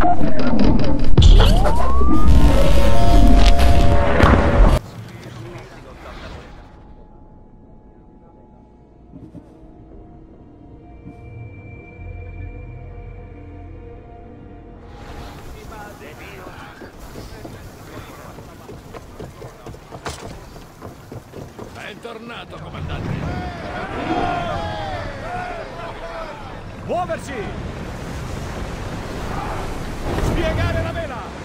Bentornato, comandante. Muoversi! Spiegare la vela!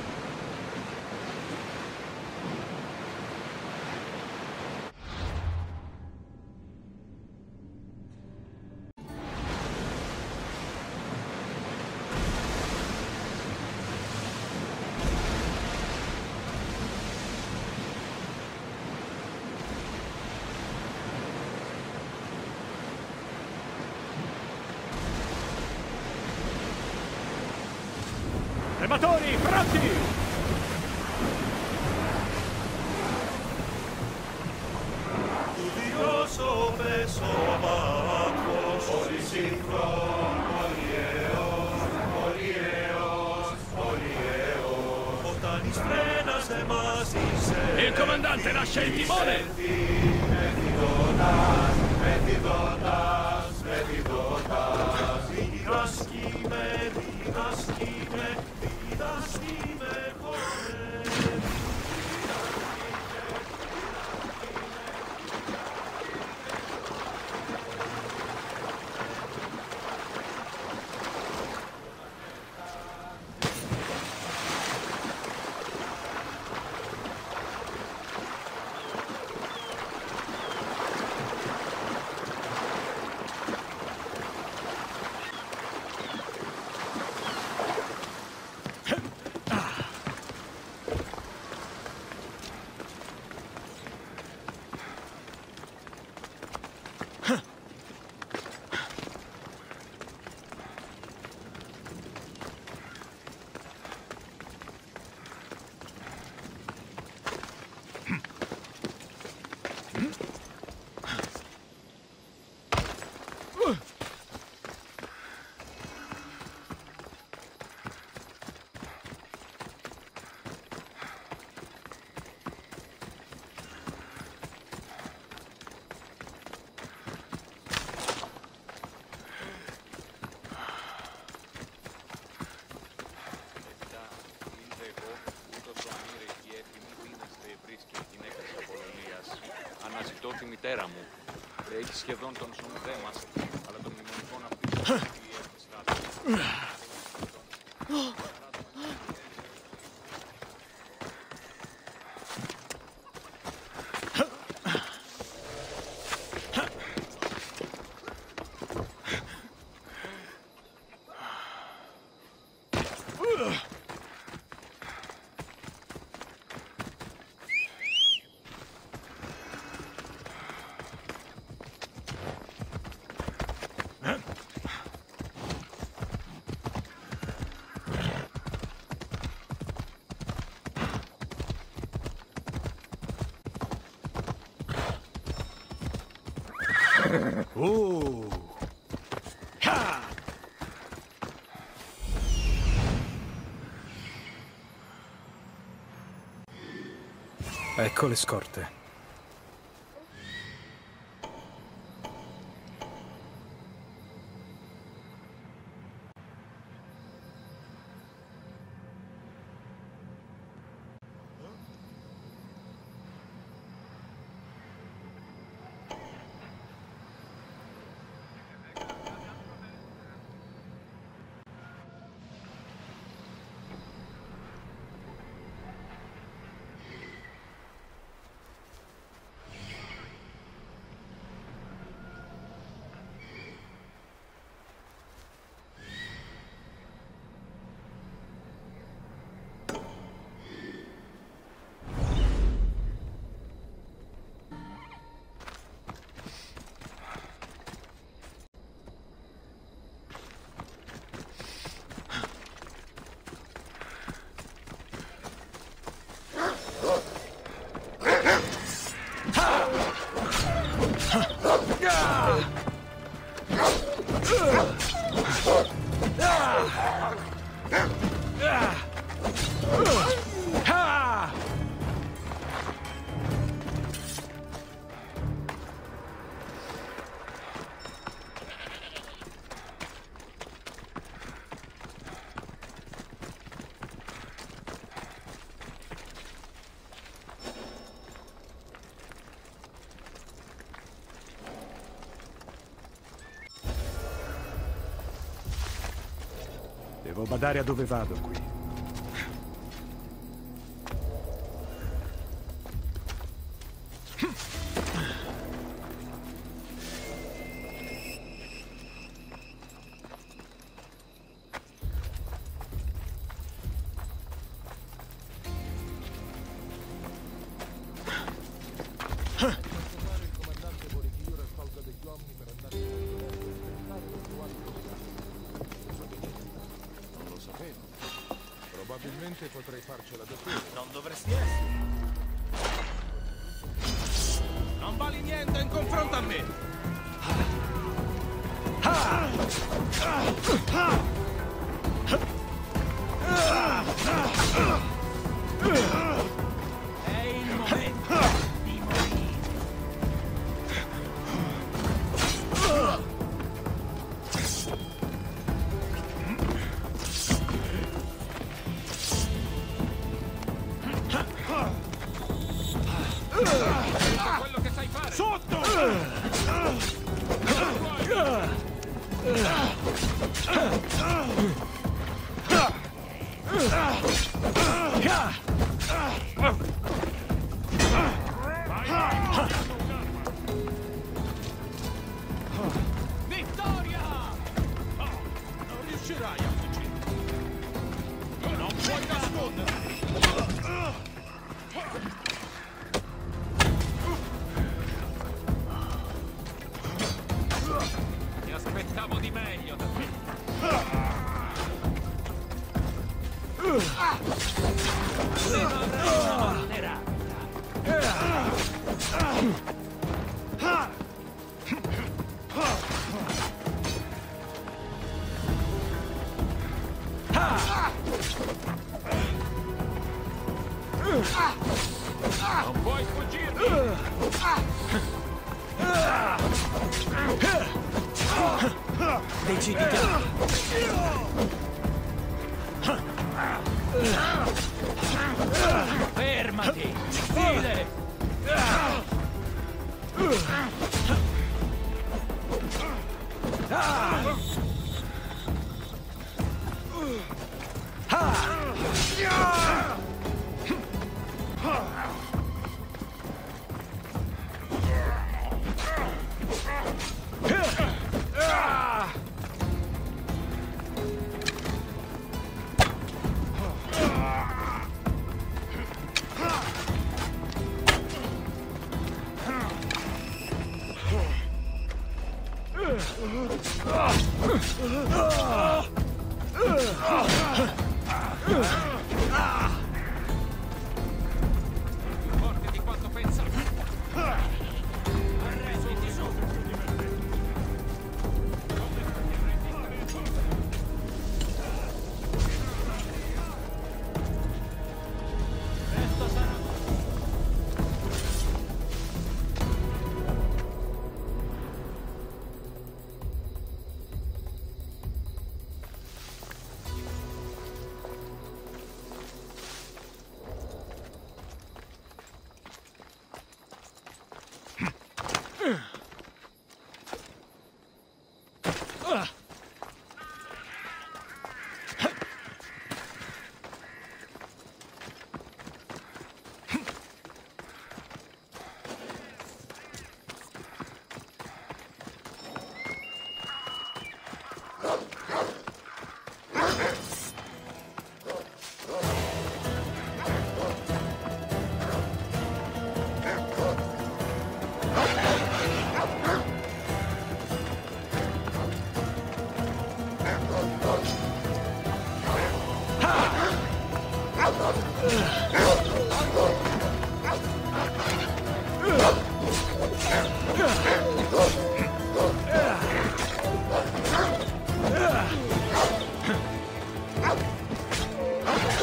Rematori, pronti! Studioso peso abajo, solicincron, polieos, botanis frenas de mas Il comandante lascia il timone! metidotas, vidaskime, Αναζητώ τη μητέρα μου. Έχει σχεδόν τον σωματέ μας, αλλά το μνημονικό αυτή έχει στράτο. Ecco le scorte. Devo badare a dove vado qui. Probabilmente potrei farcela da solo. Non dovresti essere. Non vali niente in confronto a me. È il momento di morire. Quello che sai fare. Sotto! Vittoria! Non riuscirai a fuggire. Non puoi nascondere. Mi aspettavo di meglio da te. Non puoi fuggirmi! Decidi fermati! File! Più forte di quanto pensavo. Arrenditi sopra di me. Presto sarà.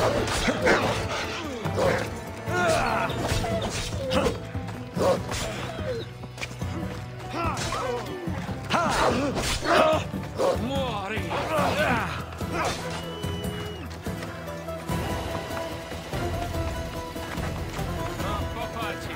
Muori! Troppo facile.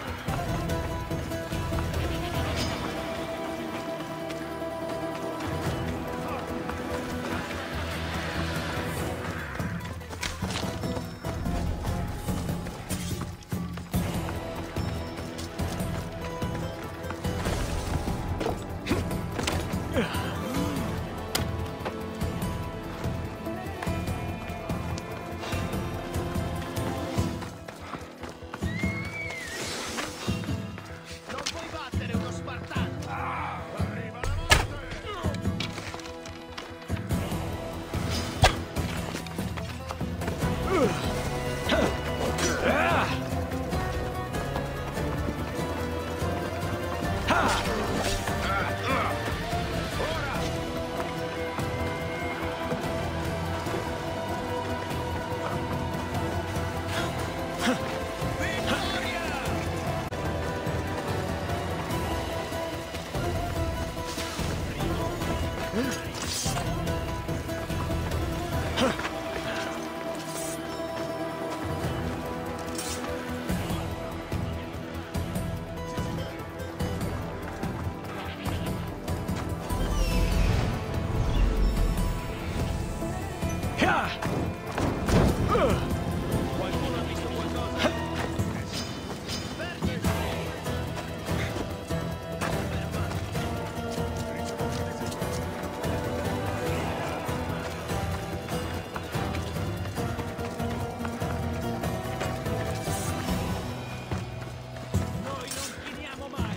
Non puoi battere uno spartano! Arriva la morte! Qualcuno ha visto qualcosa? Noi non finiamo mai!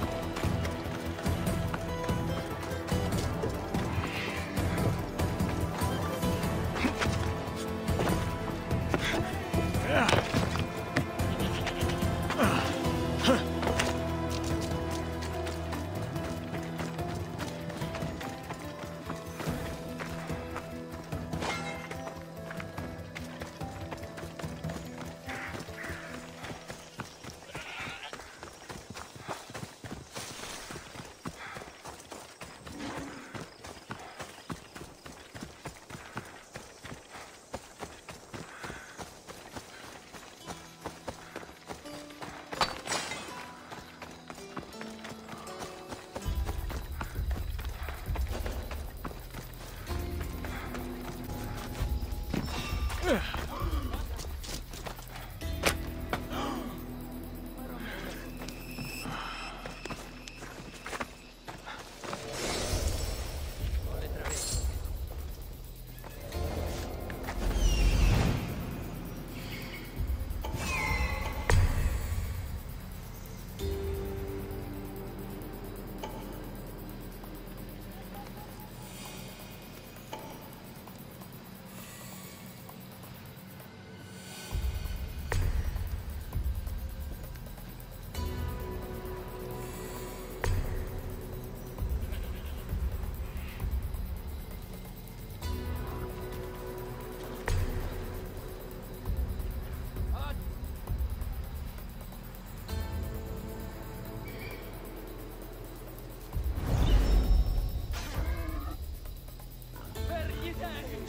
Per gli dei!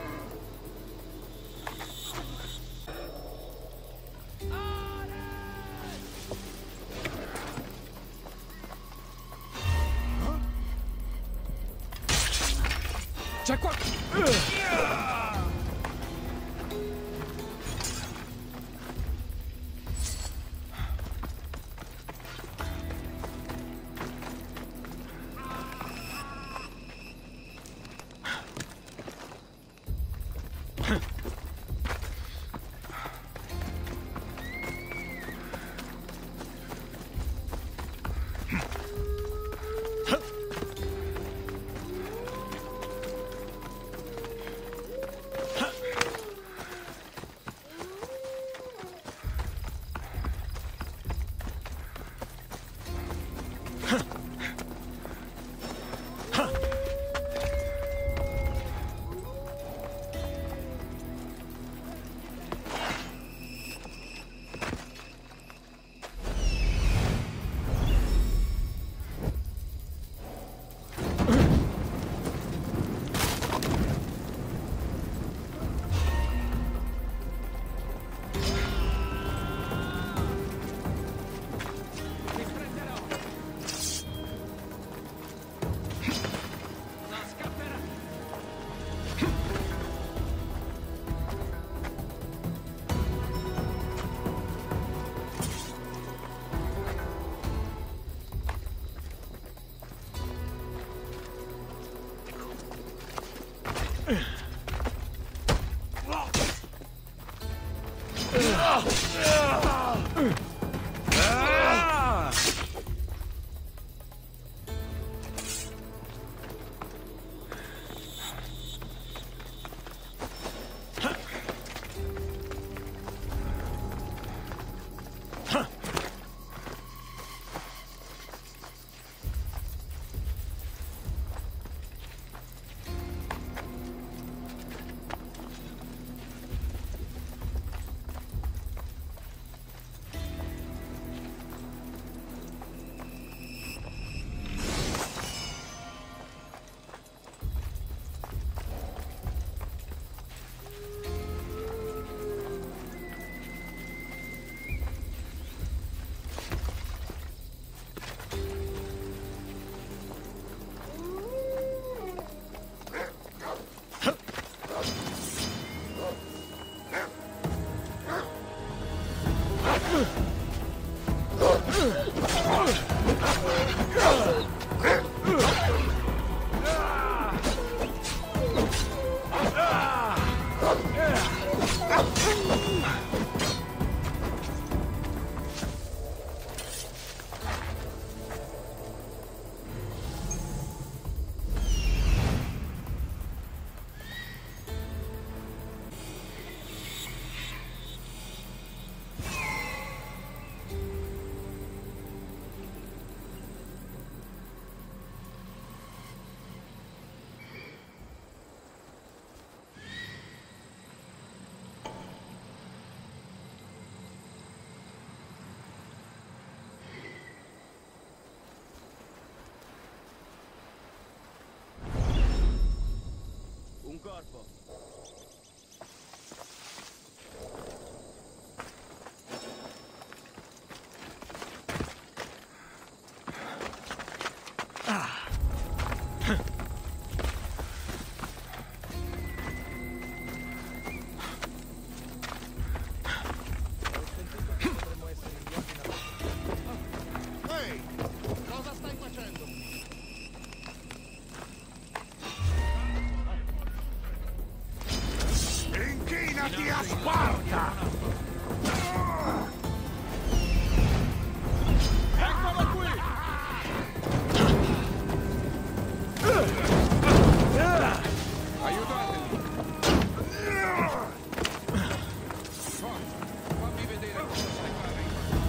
C'è qua! Un corpo. Ehi! Cosa stai facendo? Inchinati a Sparta! Eccolo qui! Aiutatemi! Forza, fammi vedere cosa sai fare.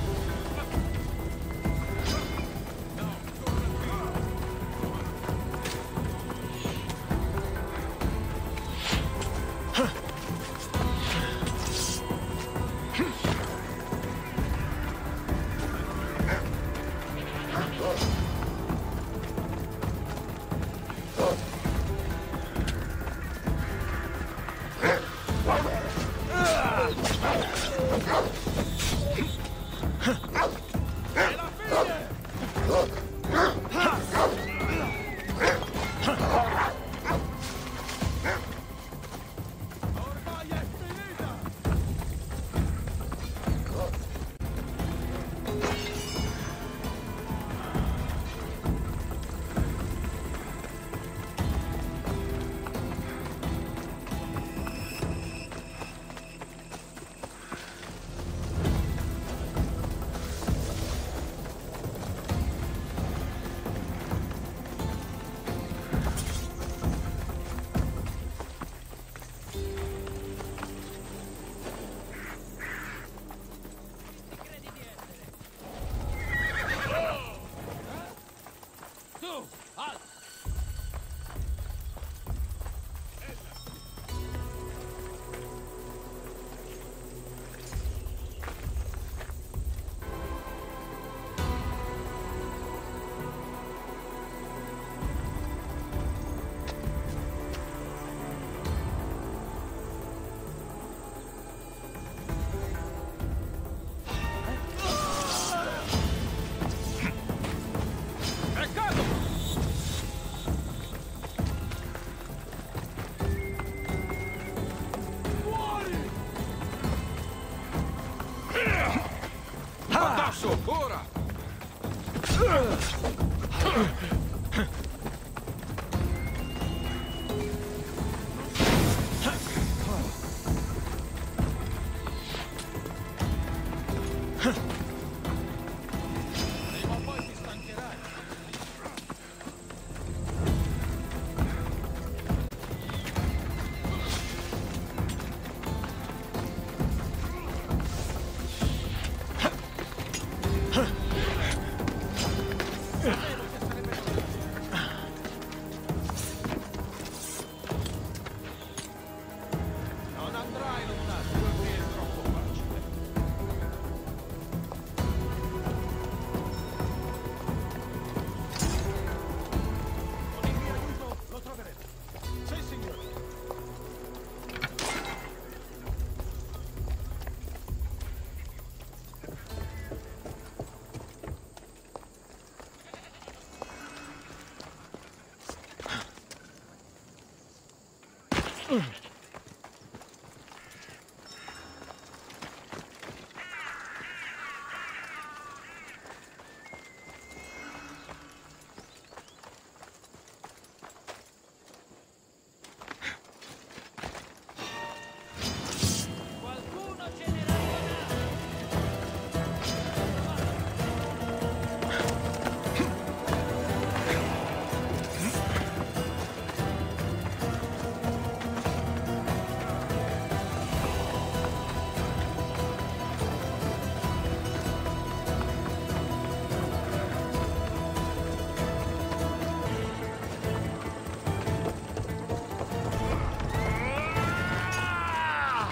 Adesso, ora!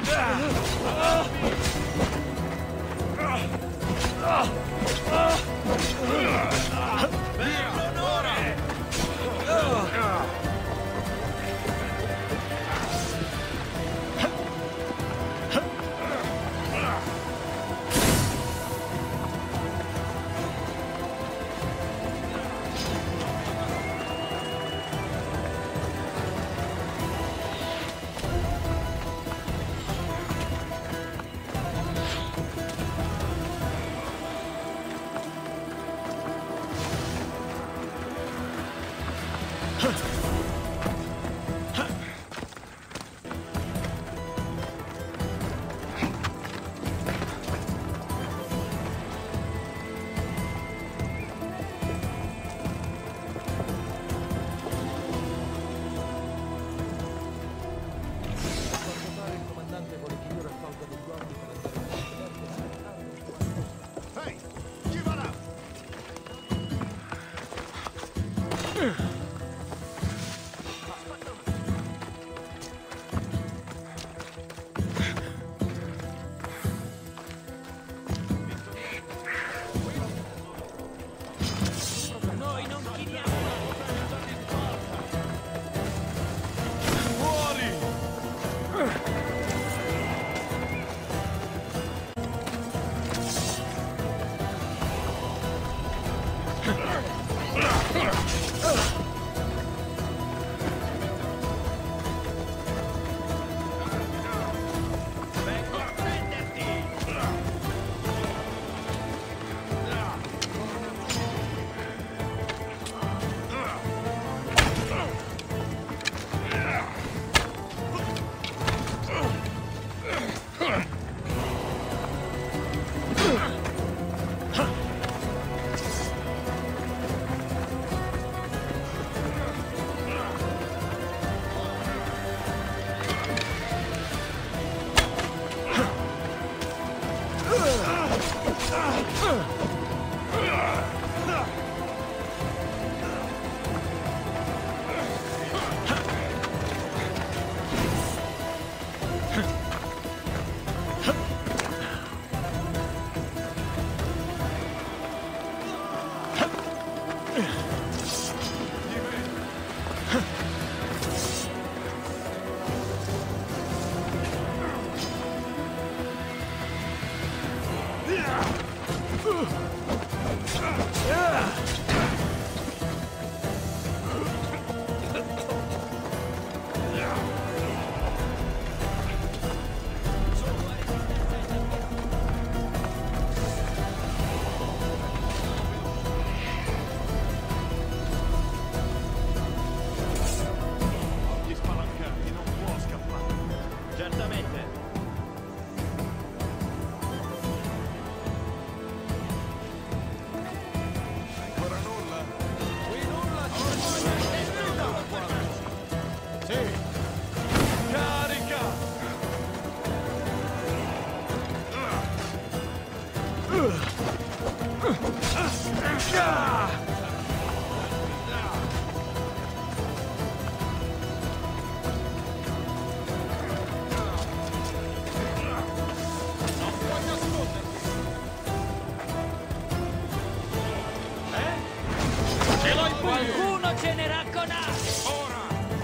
Qualcuno cenerà con Ace! Ora!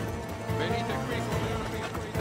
Venite qui con le armi a quei...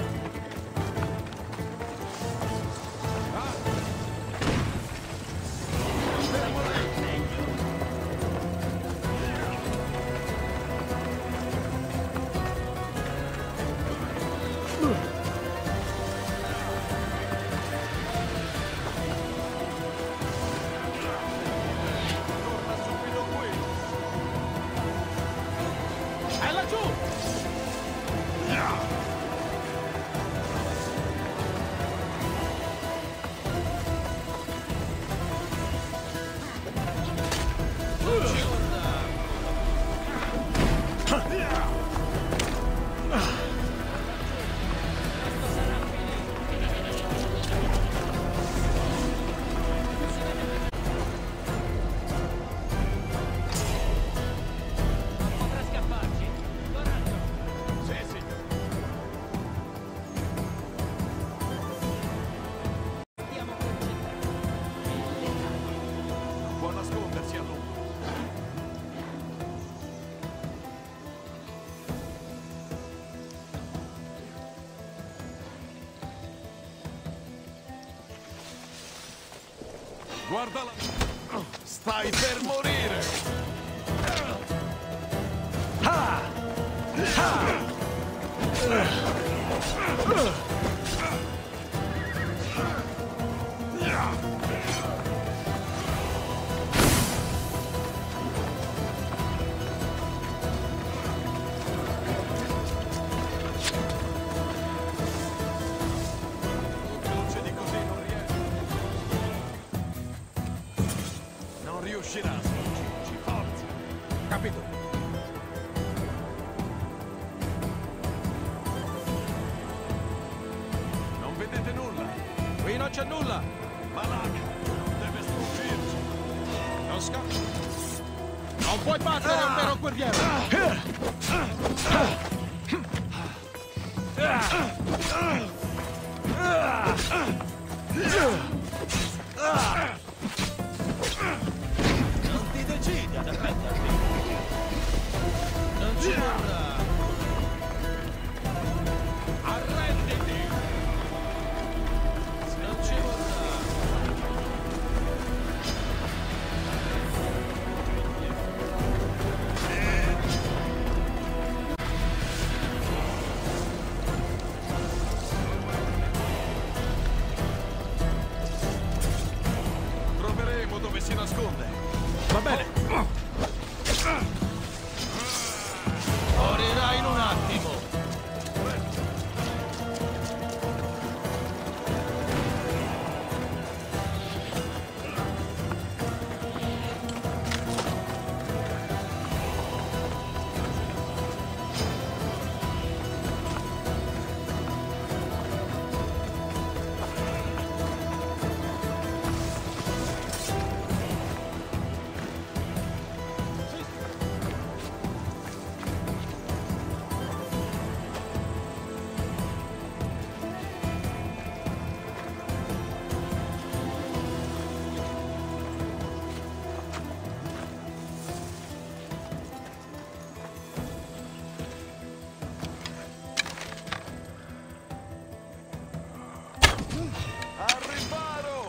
Guardala! Stai per morire! Succedi così, non riuscirà a sconfiggerci, forza! Capito? Non vedete nulla? Qui non c'è nulla! Malak non deve sfuggirci! Non scappa! Non puoi battere un vero guerriero! Non ti decidi ad arrenderti! Non ci vorrà! Arrenditi! Non ci vorrà! Troveremo dove si nasconde. Va bene. Morirai in un attimo. Al riparo!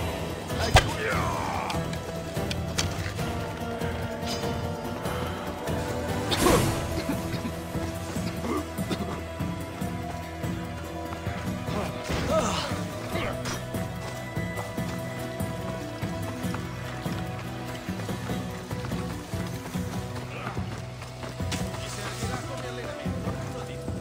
Mi servirà come allenamento, lo dico.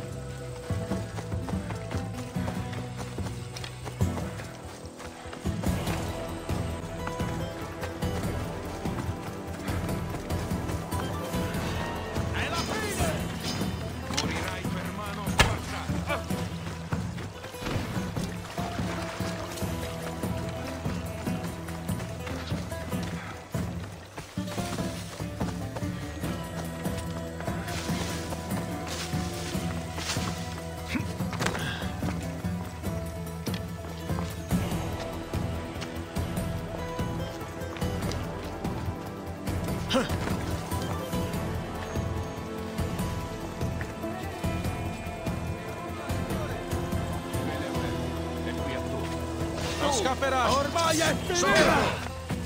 È la fine! Morirai per mano squarciata! È qui a tu. Non scapperai! Ormai è finita!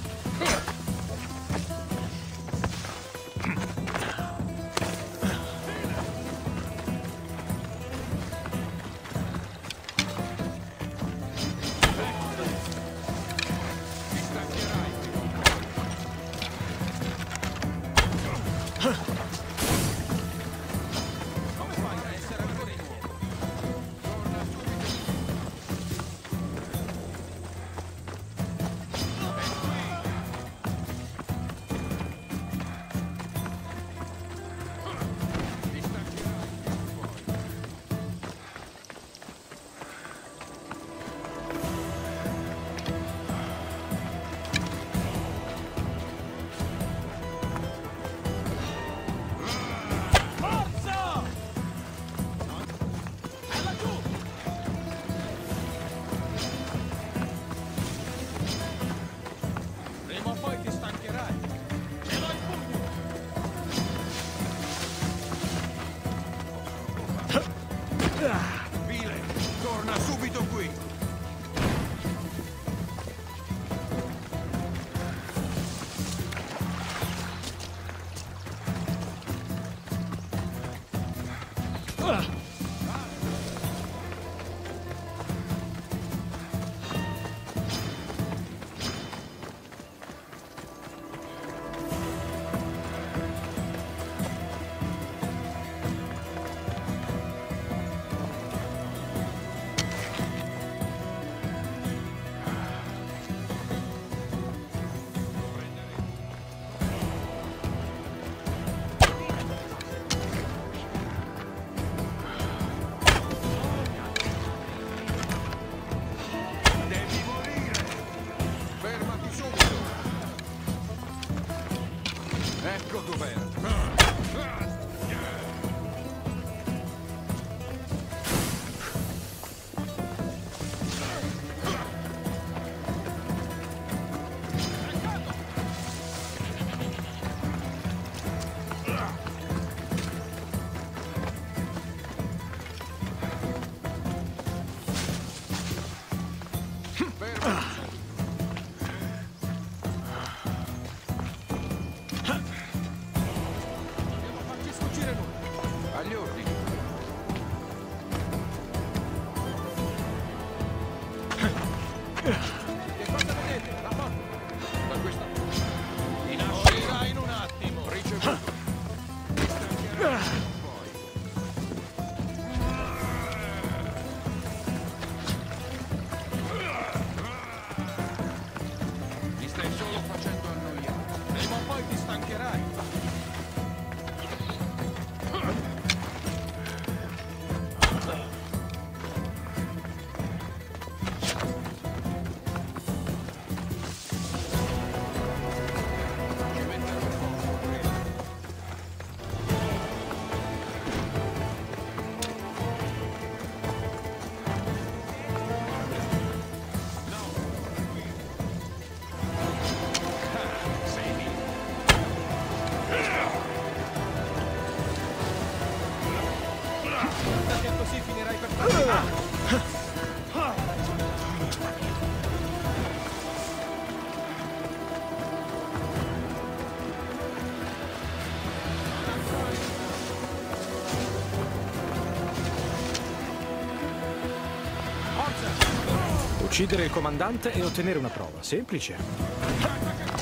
Ti stancherai. Come fai a essere ancora in uomo? Torna subito! dov'era. Agli ordini. Che cosa vedete? Rapporto. Da questa. Mi nascerà in un attimo. Ricevuto. Mi stancherà poi. Mi stai solo facendo annoiare. Prima o poi ti stancherai. Che così finirai per Uccidere il comandante e ottenere una prova. Semplice.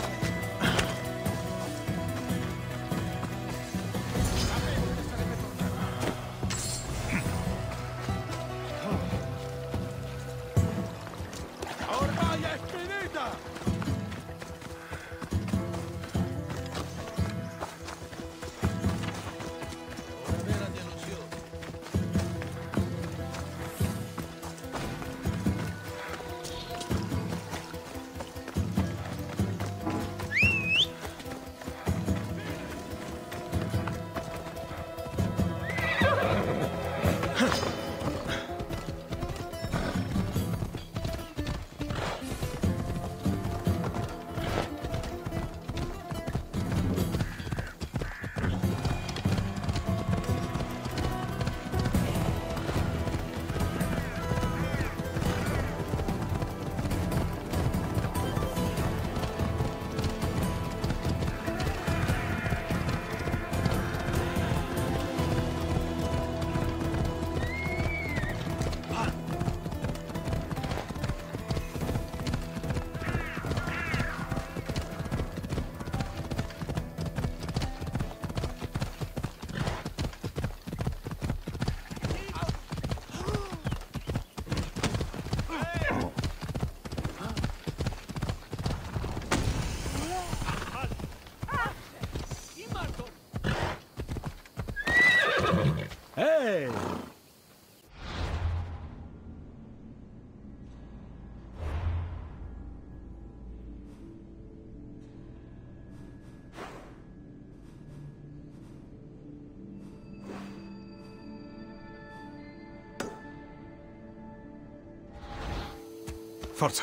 ormai è finita! Una vera delusione. Ehi! Forza!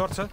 Forza?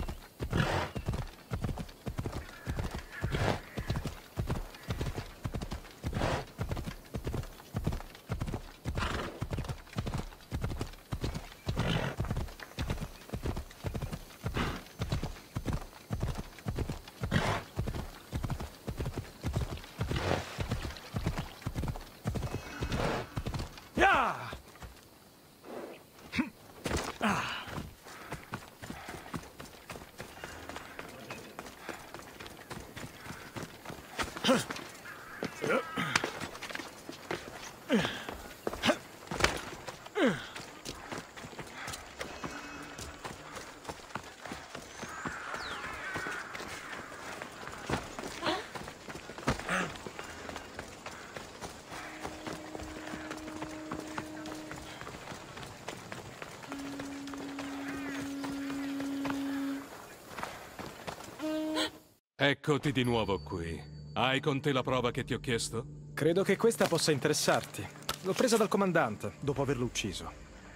Eccoti di nuovo qui. Hai con te la prova che ti ho chiesto? Credo che questa possa interessarti. L'ho presa dal comandante, dopo averlo ucciso.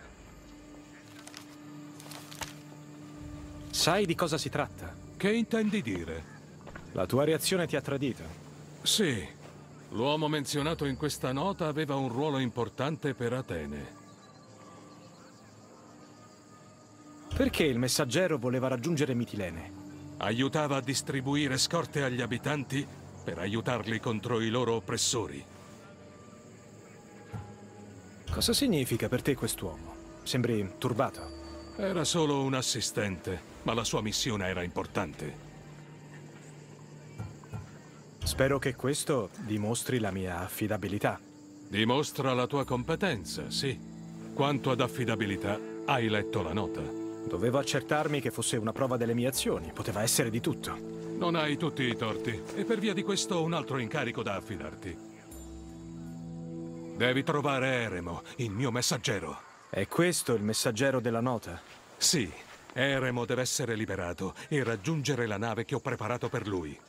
Sai di cosa si tratta? Che intendi dire? La tua reazione ti ha tradito. Sì, l'uomo menzionato in questa nota aveva un ruolo importante per Atene. Perché il messaggero voleva raggiungere Mitilene? Aiutava a distribuire scorte agli abitanti per aiutarli contro i loro oppressori. Cosa significa per te quest'uomo? Sembri turbato. Era solo un assistente, ma la sua missione era importante. Spero che questo dimostri la mia affidabilità. Dimostra la tua competenza, sì. Quanto ad affidabilità, hai letto la nota. Dovevo accertarmi che fosse una prova delle mie azioni. Poteva essere di tutto. Non hai tutti i torti, e per via di questo ho un altro incarico da affidarti. Devi trovare Eremo, il mio messaggero. È questo il messaggero della nota? Sì, Eremo deve essere liberato e raggiungere la nave che ho preparato per lui.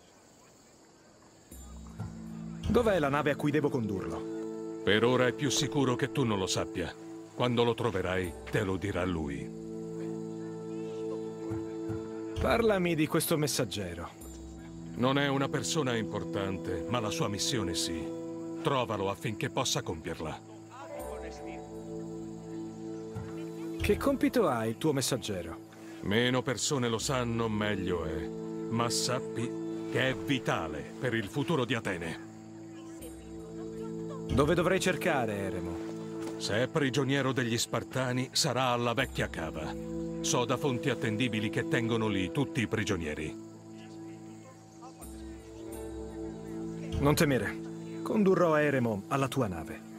Dov'è la nave a cui devo condurlo? Per ora è più sicuro che tu non lo sappia. Quando lo troverai, te lo dirà lui. Parlami di questo messaggero. Non è una persona importante, ma la sua missione sì. Trovalo affinché possa compierla. Che compito ha il tuo messaggero? Meno persone lo sanno, meglio è. Ma sappi che è vitale per il futuro di Atene. Dove dovrei cercare Eremo? Se è prigioniero degli Spartani, sarà alla vecchia cava. So da fonti attendibili che tengono lì tutti i prigionieri. Non temere. Condurrò Eremo alla tua nave.